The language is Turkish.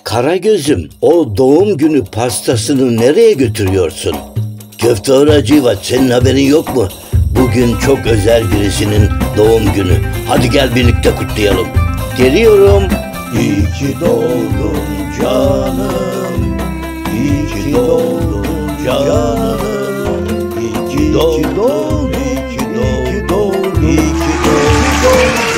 Karagöz'üm, o doğum günü pastasını nereye götürüyorsun? Köfteci Hacivat, senin haberin yok mu? Bugün çok özel birisinin doğum günü. Hadi gel birlikte kutlayalım. Geliyorum. İyi ki doğdun canım. İyi ki doğdun canım. İyi ki doğdun, iyi ki doğdun, iyi ki doğdun.